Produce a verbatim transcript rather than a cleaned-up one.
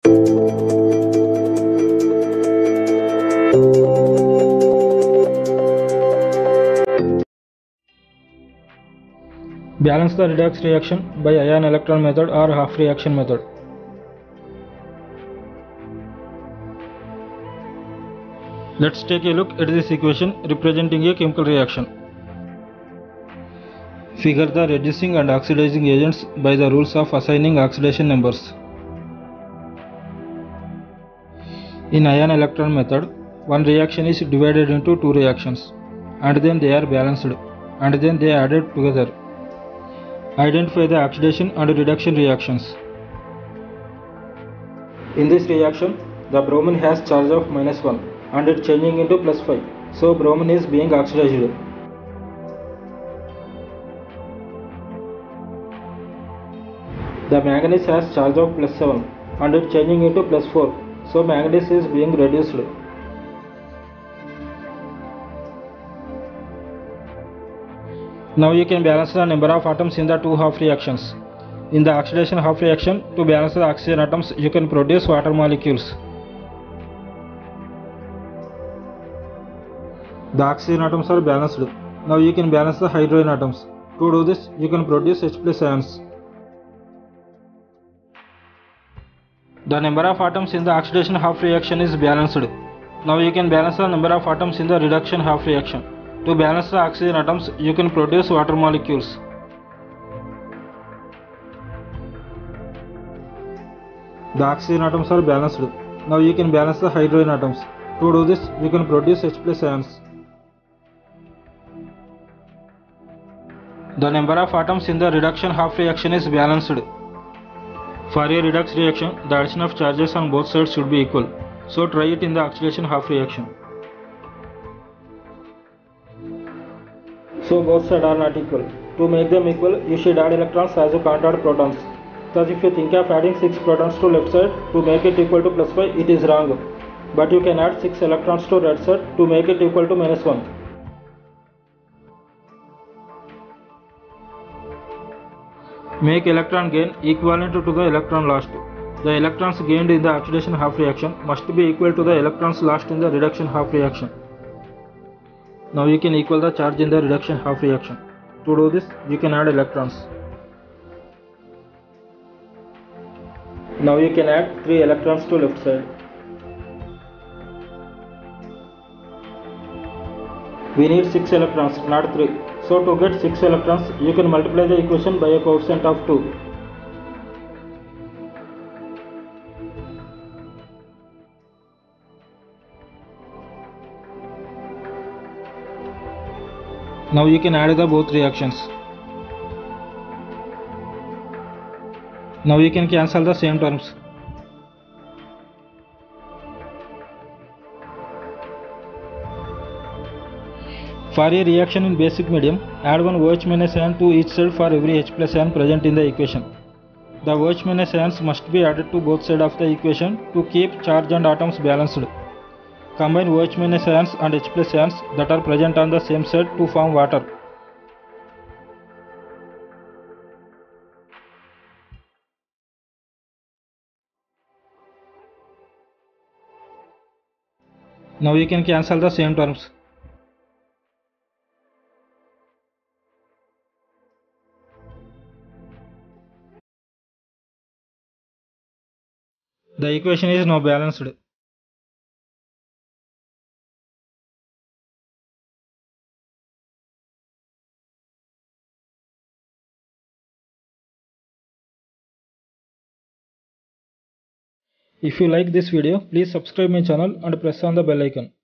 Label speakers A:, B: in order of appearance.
A: Balance the redox reaction by ion electron method or half reaction method. Let's take a look at this equation representing a chemical reaction. Figure the reducing and oxidizing agents by the rules of assigning oxidation numbers. In ion electron method, one reaction is divided into two reactions, and then they are balanced, and then they are added together. Identify the oxidation and reduction reactions. In this reaction, the bromine has charge of minus one and it changing into plus five, so bromine is being oxidized. The manganese has charge of plus seven and it changing into plus four, so manganese is being reduced. Now you can balance the number of atoms in the two half reactions. In the oxidation half reaction, to balance the oxygen atoms, you can produce water molecules. The oxygen atoms are balanced. Now you can balance the hydrogen atoms. To do this, you can produce H plus ions. The number of atoms in the oxidation half reaction is balanced. Now you can balance the number of atoms in the reduction half reaction. To balance the oxygen atoms, you can produce water molecules. The oxygen atoms are balanced. Now you can balance the hydrogen atoms. To do this, you can produce H plus ions. The number of atoms in the reduction half reaction is balanced. For a redox reaction, the addition of charges on both sides should be equal. So try it in the oxidation half reaction. So both sides are not equal. To make them equal, you should add electrons as you can't add protons. Thus if you think of adding six protons to left side to make it equal to plus five, it is wrong. But you can add six electrons to right side to make it equal to minus one. Make electron gain equivalent to the electron lost. The electrons gained in the oxidation half reaction must be equal to the electrons lost in the reduction half reaction. Now you can equal the charge in the reduction half reaction. To do this, you can add electrons. Now you can add three electrons to left side. We need six electrons, not three. So to get six electrons, you can multiply the equation by a coefficient of two. Now you can add the both reactions. Now you can cancel the same terms. For a reaction in basic medium, add one OH minus ion to each side for every H plus ion present in the equation. The OH minus ions must be added to both sides of the equation to keep charge and atoms balanced. Combine OH minus ions and H plus ions that are present on the same side to form water. Now you can cancel the same terms. The equation is now balanced. If you like this video, please subscribe my channel and press on the bell icon.